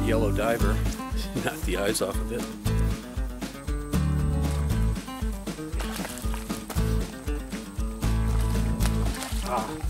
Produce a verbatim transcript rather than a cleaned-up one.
yellow diver. Knock the eyes off of it. Ah.